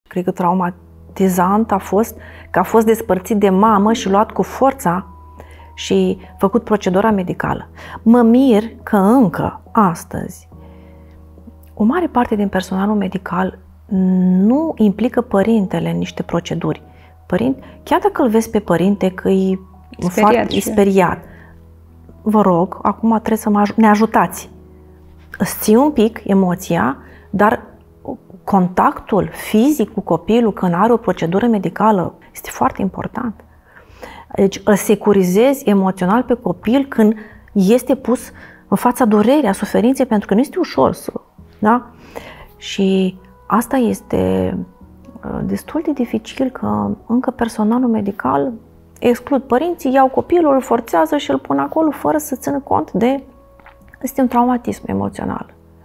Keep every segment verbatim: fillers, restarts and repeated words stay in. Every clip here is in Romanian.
Cred că traumatizant a fost că a fost despărțit de mamă și luat cu forța și făcut procedura medicală. Mă mir că încă astăzi o mare parte din personalul medical nu implică părintele în niște proceduri. Părinte, chiar dacă îl vezi pe părinte că e speriat, foarte e speriat, vă rog, acum trebuie să mă aj- ne ajutați. Îți ții un pic emoția, dar contactul fizic cu copilul când are o procedură medicală este foarte important. Deci îl securizezi emoțional pe copil când este pus în fața durerii, a suferinței, pentru că nu este ușor să... Da? Și asta este destul de dificil, că încă personalul medical exclud. Părinții iau copilul, îl forțează și îl pun acolo fără să țină cont de... Este un traumatism emoțional.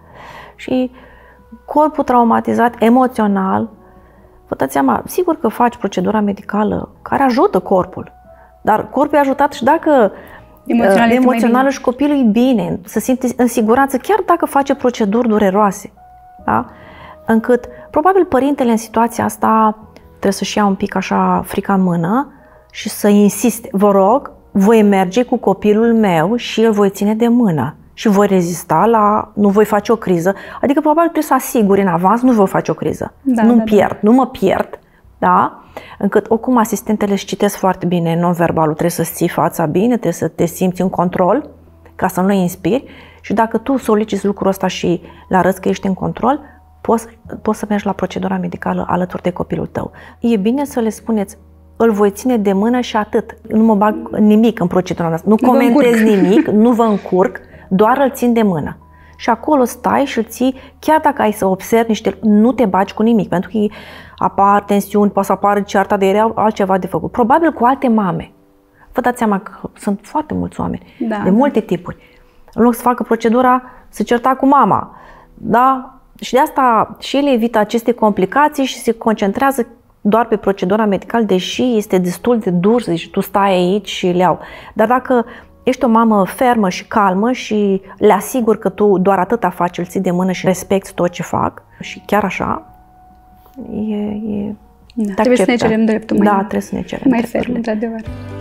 Și corpul traumatizat emoțional, vă dați seama, sigur că faci procedura medicală care ajută corpul, dar corpul e ajutat și dacă emoțional, uh, emoțional și copilul e bine, se simte în siguranță, chiar dacă face proceduri dureroase. Da? Încât, probabil, părintele în situația asta trebuie să-și ia un pic așa frica în mână și să insiste. Vă rog, voi merge cu copilul meu și îl voi ține de mână și voi rezista la... nu voi face o criză. Adică, probabil, trebuie să asiguri în avans, nu voi face o criză. Da, nu-mi da, pierd, da. nu mă pierd. Da? Încât, oricum, asistentele își citesc foarte bine non-verbalul. Trebuie să-ți ții fața bine, trebuie să te simți în control, ca să nu le inspiri. Și dacă tu soliciți lucrul ăsta și le arăți că ești în control, poți, poți să mergi la procedura medicală alături de copilul tău. E bine să le spuneți, îl voi ține de mână și atât. Nu mă bag nimic în procedura asta. Nu, nu comentez nimic, nu vă încurc, doar îl țin de mână. Și acolo stai și îl ții, chiar dacă ai să observi niște... nu te bagi cu nimic, pentru că apar tensiuni, poate să apară cearta de ele, altceva de făcut. Probabil cu alte mame. Vă dați seama că sunt foarte mulți oameni, da, de multe tipuri. În loc să facă procedura, se certa cu mama. Da? Și de asta și ele evită aceste complicații și se concentrează doar pe procedura medicală, deși este destul de dur, zici, tu stai aici și le iau. Dar dacă ești o mamă fermă și calmă și le asiguri că tu doar atâta faci, îl ții de mână și respecti tot ce fac, și chiar așa, e... e da, trebuie să ne cerem dreptul mai, da, trebuie să ne cerem mai ferm, într-adevăr.